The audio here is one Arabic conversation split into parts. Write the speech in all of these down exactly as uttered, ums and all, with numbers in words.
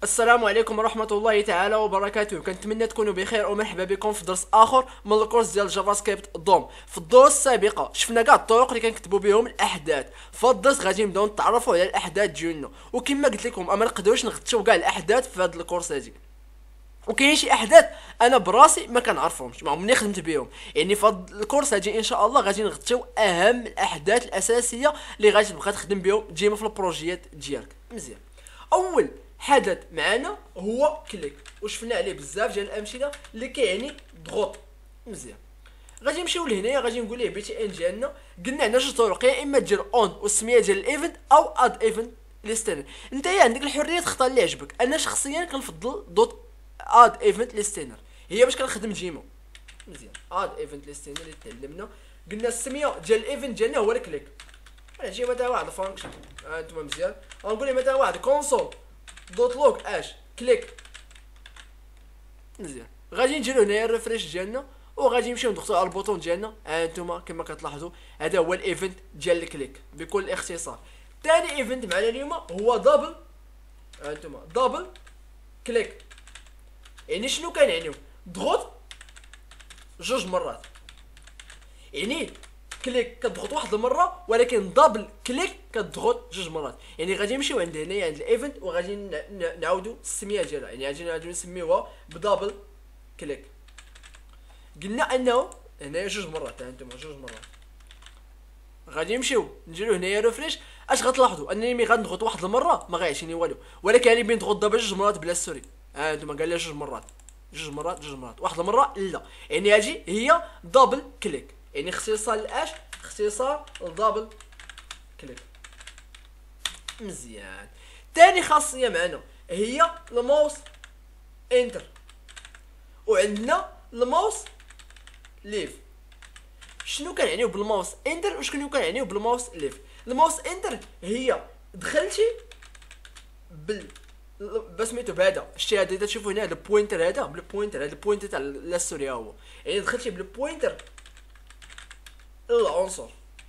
السلام عليكم ورحمة الله تعالى وبركاته. كنتمنى تكونوا بخير ومرحبا بكم في درس اخر من الكورس ديال جافا سكريبت دوم. في الدروس السابقة شفنا كاع الطرق اللي كنكتبوا بهم الاحداث. في هذا الدرس غادي نبداو نتعرفوا على الاحداث ديالنا، وكما قلت لكم ما نقدروش نغطيو كاع الاحداث في هذا الكورس هذه، وكاين شي احداث انا براسي ما كنعرفهمش، ما عمرني خدمت بهم. يعني في هذا الكورس هذه ان شاء الله غادي نغطيو اهم الاحداث الاساسيه اللي غادي تبقى تخدم بهم ديما في البروجيات ديالك. مزيان، اول حدث معنا هو كليك، وشفنا عليه بزاف ديال الامثله اللي كيعني ضغط. مزيان، غادي نمشيو لهنايا غادي نقول ليه بي تي ان ديالنا. قلنا عندنا جوج طرق، يا اما دير اون والسميه ديال الايفنت او اد ايفنت ليستنر. انت عندك الحريه تختار اللي يعجبك. انا شخصيا كنفضل دوت اد ايفنت ليستنر، هي باش كنخدم ديما. مزيان، اد ايفنت ليستنر اللي تعلمنا. قلنا السميه ديال الايفنت ديالنا هو الكليك. نجي مثلا واحد الفانكشن، ها انتم مزيان غنقول ليه مثلا واحد كونسول دوت لوج اش كليك. مزيان، غادي نديرو هنايا الريفريش ديالنا وغادي نمشيو ندوسو على البوطون ديالنا. ها انتم كما كتلاحظوا هذا هو الايفنت ديال الكليك بكل اختصار. ثاني ايفنت معنا اليوم هو دبل، ها انتم دبل كليك. يعني شنو كنعنيو؟ ضغط جوج مرات، يعني كليك كتضغط واحد المره ولكن دبل كليك كتضغط جوج مرات. يعني غادي نمشيو عند هنايا عند الايفنت وغادي نعاودو السميه ديالها، يعني غادي نعاودو نسميوها بدبل كليك. قلنا انه هنايا جوج مرات، ها انتم جوج مرات. غادي نمشيو نديرو هنايا ريفريش. اش غتلاحظوا انني ملي غنضغط واحد المره ما غايعطيني والو، ولكن يعني بين نضغط دابا جوج مرات بلا ستوري. ها انتم قال لي جوج مرات جوج مرات جوج مرات واحد المره لا، يعني هذه هي دبل كليك، يعني اختصار لاش اختصار لدبل كليك. مزيان، ثاني خاصيه معنا هي الماوس انتر، وعندنا الماوس ليف. شنو كنعنيو بالماوس انتر وشنو كنعنيو بالماوس ليف؟ الماوس انتر هي دخلتي بال بسميتو بهذا الشيء هذا اللي تشوفوا هنا البوينتر، هذا بالبوينتر، هذا البوينتر تاع لا ستوري ها هو، يعني دخلتي بالبوينتر العنصر.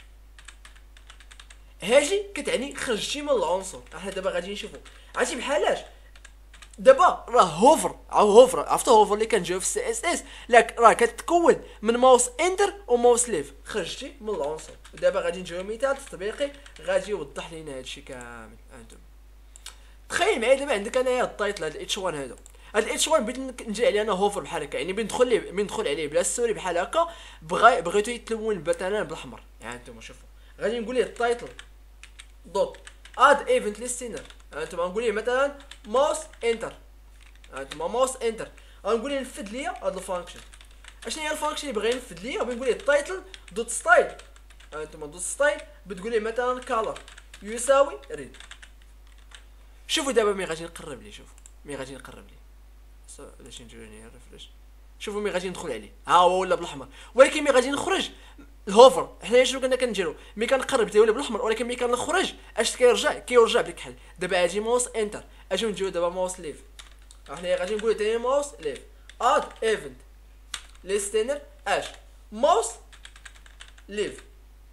هاجي كتعني خرجتي من العنصر. احنا دابا غادي نشوفوا عرفتي بحالاش. دابا راه هوفر او هوفر، عرفتوا هوفر اللي كنجيو في السي اس اس، لاك راه كتكون من ماوس انتر وماوس ليف، خرجتي من العنصر. ودابا غادي نجيو مثال تطبيقي غادي يوضح لينا هادشي كامل. انتم تخيل معايا دابا عندك انايا التايتل هذا اتش واحد، هذا هاد اتش واحد بغيت نجي عليه انا هوفر بحال هكا، يعني بندخل ليه بندخل عليه بلا ستوري بحال هكا، بغا بغيتو يتلون مثلا بالاحمر. يعني انتم شوفوا غادي نقول ليه التايتل دوت اد ايفنت ليستنر. انتم غنقول ليه مثلا ماوس انتر، انتم ماوس انتر غنقول ليه نفذ ليا هاد الفانكشن. اشنو هي الفانكشن اللي بغا ينفذ ليا؟ بنقول ليه التايتل دوت ستايل. انتم دوت ستايل بتقول ليه مثلا كالر يساوي ريد. شوفوا دابا مي غادي نقرب ليه، شوفوا مي غادي نقرب ليه باش نديرو هنا ريفريش. شوفوا مي غادي ندخل عليه ها هو ولا بالاحمر، ولكن مي غادي نخرج الهوفر حنايا شنو كنا كنديرو؟ مي كنقرب تيولي بالاحمر، ولكن مي كنخرج اش كيرجع كيرجع بالكحل. دابا هادي ماوس انتر، اجيو نديرو دابا ماوس ليف. حنايا غادي نقولو تاني ماوس ليف اد ايفنت ليستنر اش ماوس ليف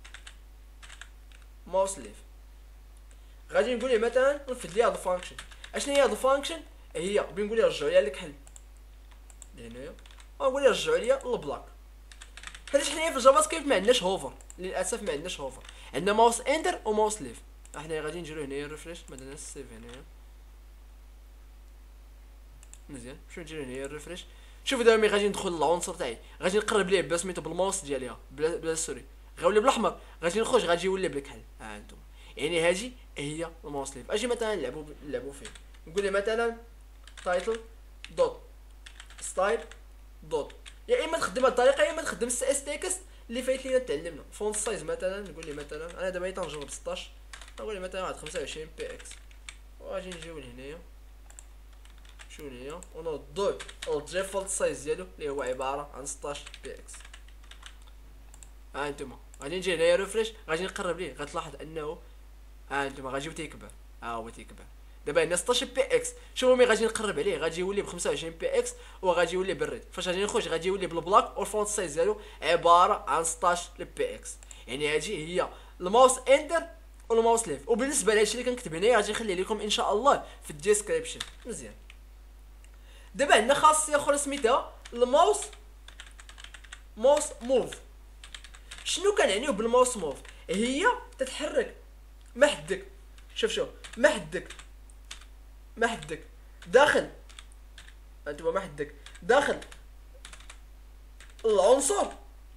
ماوس ليف. غادي نقول ليه مثلا نفذ لي هاد الفانكشن. اشنو هي هاد الفانكشن؟ هي بنقول ليه رجعوا لي الكحل لهنايا، ونقول ليه رجعوا لي البلاك. حيت حنايا في الجافا سكريبت ما عندناش هوفر، للاسف ما عندناش هوفر، عندنا ماوس انتر وماوس ليف. حنا غادي نديرو هنايا ريفريش، ما درناش السيف هنايا. مزيان، شنو نديرو هنايا ريفريش. شوفوا دابا ملي غادي ندخل للعنصر تاعي غادي نقرب ليه بسميتو بالماوس ديالي بلا بلا سوري، غيولي بالاحمر، غادي نخرج غادي يولي بالكحل. ها انتم يعني هادي هي الماوس ليف. اجي مثلا نلعبوا نلعبوا فيه، نقول لي مثلا تايتل دوت ستايل دوت، يا اما تخدم هاد الطريقه يا اما تخدم السي اس تكست اللي فايت لينا تعلمنا. فونت سايز مثلا نقول لي مثلا انا دابا تنجرب ستاش، نقول لي مثلا واحد خمسة وعشرين بي اكس، وغادي نجيو لهنايا شنو هي ونوضو الديفولت سايز ديالو اللي هو عباره عن ستاش بي اكس. ها انتم غادي نجي هنايا ريفريش، غادي نقرب ليه غتلاحظ انه ها انتم غادي تيكبر، ها هو تيكبر. دابا هنا ستاش بي اكس، شوفوا ملي غادي نقرب عليه غادي يولي ب خمسة وعشرين بي اكس وغادي يولي بالريد. فاش غادي نخرج غادي يولي بالبلاك، والفونت سايز ديالو عباره عن ستاش بي اكس. يعني هذه هي الماوس انتر والماوس ليف. وبالنسبه لهادشي اللي كنكتب هنايا غادي نخلي لكم ان شاء الله في الديسكريبشن. مزيان. دابا عندنا خاصيه اخرى سميتها الماوس ماوس موف. شنو كنعنيو بالماوس موف؟ هي تتحرك ما حدك، شوف شوف ما حدك ما حدك داخل، انتما ما حدك داخل العنصر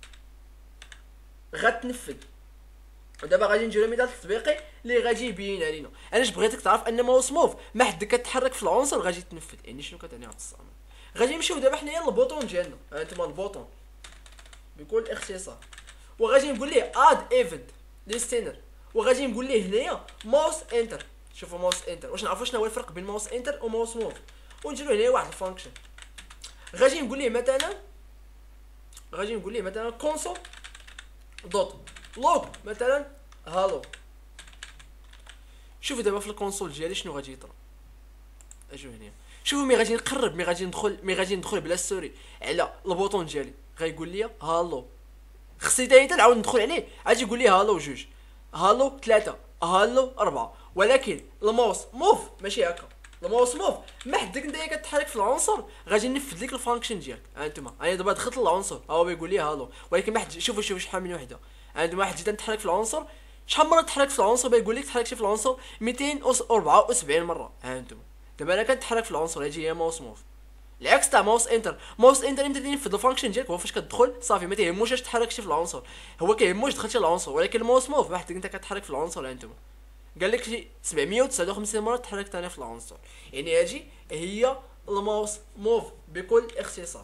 غتنفذ. ودابا غادي نديرو مثال تطبيقي اللي غادي يبين علينا. انا اش بغيتك تعرف ان ماوس موف ما حدك كتحرك في العنصر غادي تنفذ. يعني شنو كتعني هاد الصامت؟ غادي نمشيو دابا حنايا للبوطون ديالنا، ها انتما البوطون بكل اختصار، وغادي نقول ليه اد ايفنت ليستينر، وغادي نقول ليه هنايا ماوس انتر. شوفوا ماوس انتر، واش نعرفوا شنو هو الفرق بين ماوس انتر وماوس موف، ونديرو هنايا واحد الفانكشن. غادي نقول ليه مثلا غادي نقول ليه مثلا كونسول دوت لوغ مثلا هالو. شوفوا دابا في الكونسول ديالي شنو غادي يطرا. اجيو هنا شوفوا مي غادي نقرب، مي غادي ندخل مي غادي ندخل بلا سوري على البوطون ديالي غايقول لي هالو. خصني تاني نعاود ندخل عليه غادي يقول لي هالو جوج، هالو ثلاثة، هالو أربعة. ولكن الماوس موف ماشي هكا. الماوس موف ما حدك نتايا كتحرك في العنصر غادي ننفذ لك الفانكشن ديالك. ها انتما انا دابا دخلت للعنصر ها هو بيقول لي هالو، ولكن ما حد شوفوا شوفوا شحال من وحده. ها انتما واحد جيت نتحرك في العنصر، شحال مره تحرك في العنصر بيقول لك تحركتي في العنصر مئتين وأربعة وسبعين مره. ها انتما دابا انا كنتحرك في العنصر هادي هي ماوس موف. العكس تاع ماوس انتر، ماوس انتر امتى تنفذ الفانكشن ديالك هو فاش كتدخل صافي ما تيهموش واش تحركتي في العنصر، هو كيهموش دخلتي للعنصر. ولكن الماوس موف واحد انت كتحرك في العنصر. ها انتما قال لك شي سبعمية وتسعة وخمسين مره تحركت انا في العنصر. يعني هادي هي الماوس موف بكل اختصار.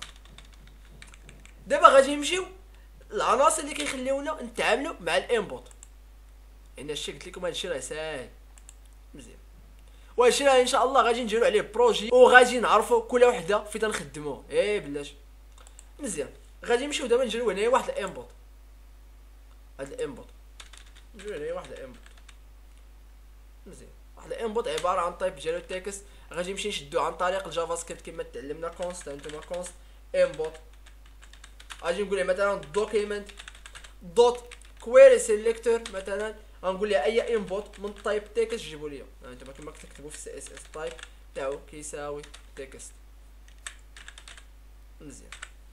دابا غادي نمشيو العناصر اللي كيخليونا نتعاملوا مع الانبوت. يعني هادشي قلت لكم هادشي راه ساهل مزيان، وهادشي راه ان شاء الله غادي نديرو عليه بروجي وغادي نعرفوا كل وحده فين تنخدموه. ايه بلاش مزيان. غادي نمشيو دابا نديرو هنايا واحد الانبوت. هاد الانبوت نديرو هنايا واحد الانبوت مزيان. واحد الانبوت عباره عن تايب ديالو تكست. غادي نمشي نشدو عن طريق الجافا سكريبت كما تعلمنا كونست. انتما كونست انبوت غادي نقول مثلا دوكيمنت دوت كويري سيليكتور مثلا، غنقول لها اي انبوت من تايب تكست جيبوا لي. انتما كما كتكتبوا في السي اس اس تايب تاعو كيساوي تكست. مزيان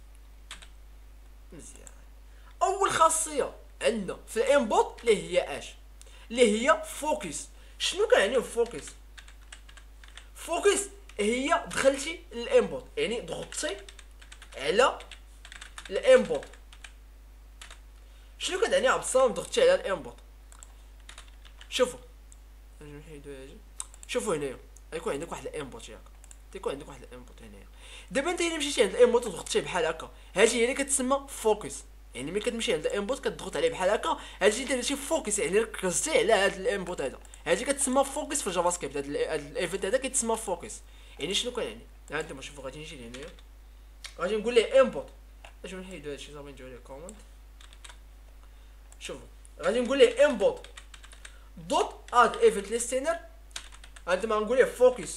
مزيان. اول خاصيه عندنا في الانبوت اللي هي اش اللي هي فوكس. شنو كنعني فوكس؟ فوكس هي دخلتي للانبوت، يعني ضغطتي على الانبوت. شنو كتعني عبد الصمد ضغطتي على الانبوت؟ شوفوا شوفوا هنايا غيكون عندك واحد الانبوت ياك، تيكون عندك واحد الانبوت هنايا. دابا انت الا مشيتي عند الانبوت وضغطتي بحال هكا هادي هي اللي كتسمى فوكس. يعني ملي كتمشي عند الانبوت كتضغط عليه بحال هكا هادي درتي فوكس، يعني ركزتي على هاد الانبوت هذا. هادي كتسمى فوكس في الجافا سكريبت. هاد الايفنت هذا كيتسمى فوكس. يعني شنو كيعني؟ ها انتما شوفوا غادي نجي لهنايا غادي نقول ليه انبوت. اش نحيدو هادشي صافي نديرو ليه كومنت. شوفوا غادي نقول ليه انبوت دوت اد ايفنت ليستينر. انتما غنقول ليه فوكس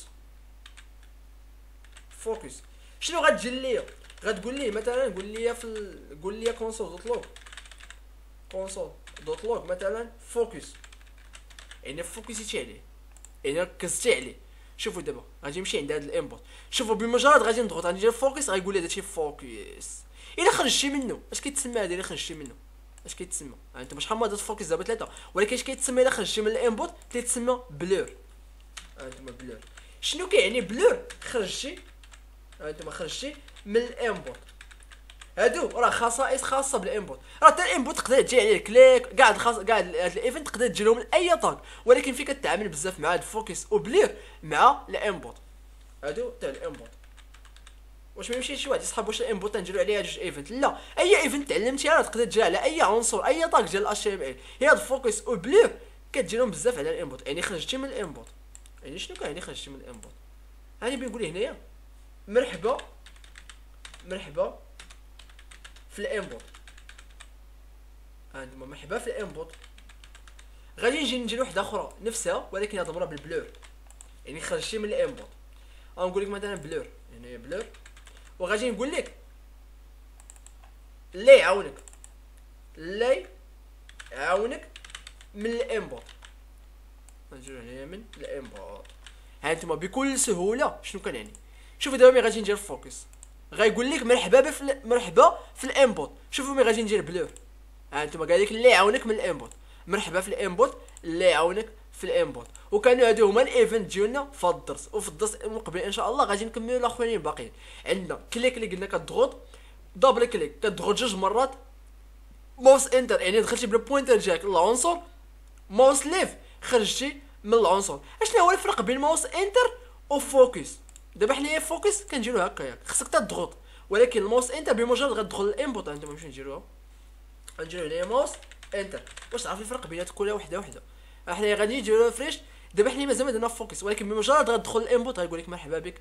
فوكس. شنو غتجي ليا؟ غتقول ليه مثلا قول لي في ال... قول لي كونسول دوت لوغ كونسول دوت لوغ مثلا فوكس. يعني فوكسيتي عليه، يعني ركزتي عليه. شوفوا دابا غادي نمشي عند هذا الانبوت، شوفوا بمجرد غادي نضغط غادي ندير فوكس غايقول لي داكشي فوكس. الا خرجتي منه اش كيتسمى هذا؟ الا خرجتي منه اش كيتسمى؟ انت شحال ما درت فوكس دابا ثلاثه، ولكن اش كيتسمى الا خرجتي من الانبوت؟ كيتسمى بلور. انتما بلور شنو كيعني بلور؟ خرجتي انتما خرجتي من الانبوت. هادو راه خصائص خاصه بالانبوت. راه حتى الانبوت تقدر تجي عليه كليك كاع الخاص كاع هاد الايفنت تقدر تجي لهم من اي طاق، ولكن فين كتعامل بزاف مع هاد فوكس وبلير مع الانبوت. هادو تاع الانبوت. واش ما يمشيش شي واحد يسحب واش الانبوت نديرو عليها جوج ايفنت؟ لا، اي ايفنت تعلمتي راه تقدر تجي على اي عنصر اي طاق ديال اتش ام ال. هي هاد فوكس وبلير كتجي لهم بزاف على الانبوت. يعني خرجتي من الانبوت، يعني شنو كيعني خرجتي من الانبوت؟ هاني بنقول هنايا مرحبا مرحبا في الانبوت. عندما مرحبا في الانبوت غادي نجي ندير وحده اخرى نفسها ولكن هاد المره بالبلور. يعني خرجتي من الانبوت غنقول لك مثلا بلور، يعني بلور، وغادي نقول لك لا يعاونك لا يعاونك من الانبوت. غنجيو هنايا من الامبورت. ها انتما بكل سهوله شنو كنعني. شوفوا دابا ملي غادي ندير فوكس غايقول لك مرحبا بف مرحبا في الانبوت. شوفوا ملي غادي ندير بلور ها انتما قال لك اللي يعاونك من الانبوت مرحبا في الانبوت اللي يعاونك في الانبوت. وكانوا هادو هما الايفنت ديالنا في الدرس. وفي الدرس المقبل ان شاء الله غادي نكملوا الاخرين باقيين. عندنا كليك اللي قلنا كتضغط دبل كليك كتضغط جوج مرات ماوس انتر يعني دخلتي بالبوينتر ديالك للعنصر. ماوس ليف خرجتي من العنصر. اشنو هو الفرق بين ماوس انتر وفوكس؟ دابا حنايا فوكس كنديرو هكايا خصك تضغط ولكن الماوس انتر بمجرد غتدخل الانبوت. انتما نمشيو نديروها غنديرو هنايا ماوس انتر واش تعرف الفرق بينات كلها وحده وحده. حنايا غادي نديرو فريش. دابا حنا مازال ما درنا فوكس ولكن بمجرد غتدخل الانبوت غيقول لك مرحبا بك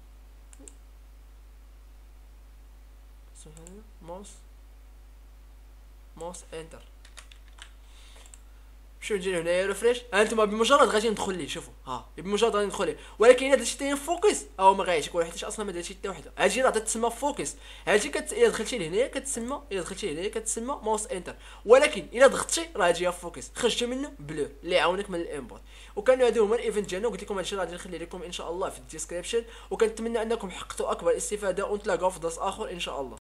ماوس ماوس انتر. شوف ندير هنايا ريفريش. ها انتما بمجرد غادي ندخل ليه شوفوا ها بمجرد غادي ندخل ليه ولكن الا درتي ثاني فوكس او ما غايعطيك ولا حيت اصلا ما درتي حتى وحده. هادشي راه تتسمى فوكس. هادشي كت... الا دخلتي لهنايا كتسمى الا دخلتي لهنايا كتسمى ماوس انتر ولكن الا ضغطتي راه هادشي فوكس خرجتي منه بلور اللي يعاونك من الانبوت. وكانوا هادو هما الايفنت ديالنا وقلت لكم هادشي غادي نخلي لكم ان شاء الله في الديسكريبشن. وكنتمنى انكم حققتوا اكبر استفاده ونتلاقاو في درس اخر ان شاء الله.